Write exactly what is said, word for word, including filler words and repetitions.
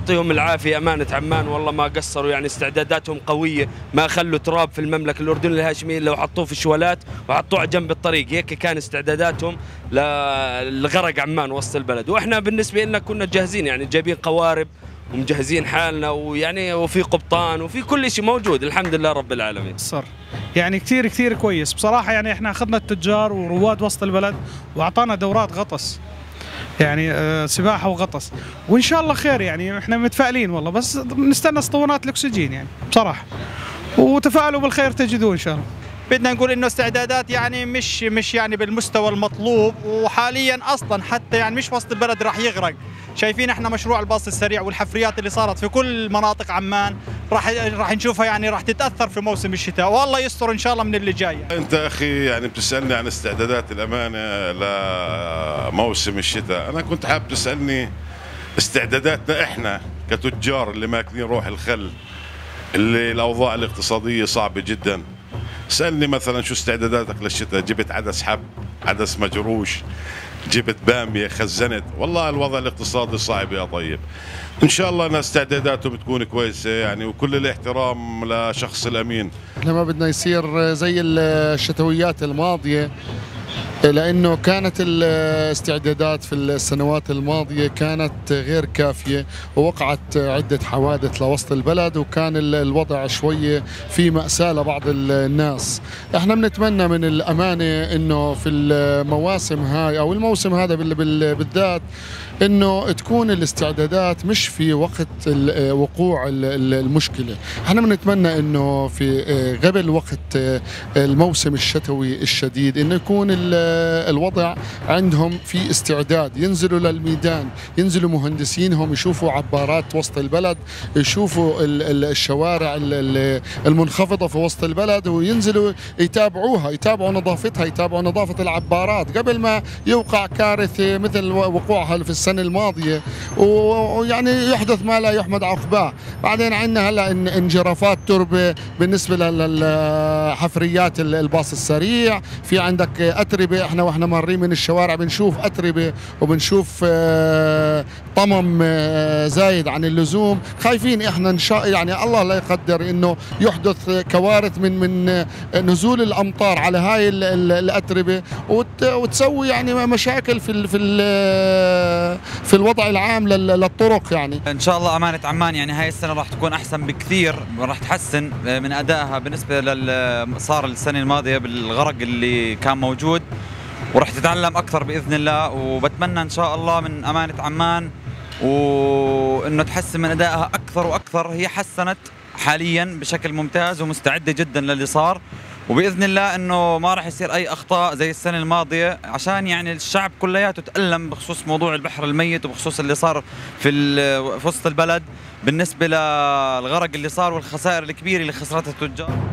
يعطيهم العافيه امانه عمان، والله ما قصروا، يعني استعداداتهم قويه، ما خلوا تراب في المملكه الاردنيه الهاشميه الا وحطوه في الشوالات وحطوه على جنب الطريق، هيك كان استعداداتهم لغرق عمان وسط البلد. واحنا بالنسبه لنا كنا جاهزين، يعني جايبين قوارب ومجهزين حالنا، ويعني وفي قبطان وفي كل شيء موجود الحمد لله رب العالمين. صر يعني كثير كثير كويس بصراحه، يعني احنا اخذنا التجار ورواد وسط البلد واعطانا دورات غطس، يعني آه سباحه وغطس، وان شاء الله خير، يعني احنا متفائلين والله، بس بنستنى اسطوانات الاكسجين يعني بصراحه، وتفائلوا بالخير تجدوه ان شاء الله. بدنا نقول انه استعدادات يعني مش مش يعني بالمستوى المطلوب، وحاليا اصلا حتى يعني مش وسط البلد راح يغرق. شايفين احنا مشروع الباص السريع والحفريات اللي صارت في كل مناطق عمان راح راح نشوفها، يعني راح تتاثر في موسم الشتاء، والله يستر ان شاء الله من اللي جاي. انت اخي يعني بتسالني عن استعدادات الامانه لموسم الشتاء، انا كنت حابب تسالني استعداداتنا احنا كتجار اللي ماكلين روح الخل، اللي الاوضاع الاقتصاديه صعبه جدا. سألني مثلا شو استعداداتك للشتاء؟ جبت عدس حب، عدس مجروش، جبت بامية، خزنت؟ والله الوضع الاقتصادي صعب يا طيب. ان شاء الله ان استعداداته بتكون كويسة يعني، وكل الاحترام لشخص الامين. احنا ما بدنا يصير زي الشتويات الماضية، لأنه كانت الاستعدادات في السنوات الماضية كانت غير كافية، ووقعت عدة حوادث لوسط البلد، وكان الوضع شوية في مأساة لبعض الناس. احنا بنتمنى من الأمانة انه في المواسم هاي او الموسم هذا بالذات انه تكون الاستعدادات مش في وقت وقوع المشكلة. احنا بنتمنى انه في قبل وقت الموسم الشتوي الشديد انه يكون الوضع عندهم في استعداد، ينزلوا للميدان، ينزلوا مهندسينهم يشوفوا عبارات وسط البلد، يشوفوا الشوارع المنخفضة في وسط البلد، وينزلوا يتابعوها، يتابعوا نظافتها، يتابعوا نظافة العبارات قبل ما يوقع كارثة مثل وقوعها في السنة الماضية، ويعني يحدث ما لا يحمد عقباه. بعدين عندنا هلا انجرافات تربة بالنسبة لحفريات الباص السريع، في عندك أتربة، احنا واحنا مارين من الشوارع بنشوف أتربة وبنشوف طمم زايد عن اللزوم. خايفين احنا ان شاء يعني الله لا يقدر انه يحدث كوارث من من نزول الامطار على هاي الأتربة، وتسوي يعني مشاكل في في في الوضع العام للطرق. يعني ان شاء الله امانه عمان يعني هاي السنه راح تكون احسن بكثير، راح تحسن من ادائها بالنسبه لل صار السنه الماضيه بالغرق اللي كان موجود، وراح تتعلم اكثر باذن الله. وبتمنى ان شاء الله من امانه عمان وانه تحسن من ادائها اكثر واكثر. هي حسنت حاليا بشكل ممتاز ومستعده جدا للي صار، وباذن الله انه ما راح يصير اي اخطاء زي السنه الماضيه، عشان يعني الشعب كلياته تألم بخصوص موضوع البحر الميت وبخصوص اللي صار في في وسط البلد بالنسبه للغرق اللي صار والخسائر الكبيره اللي خسرتها التجار.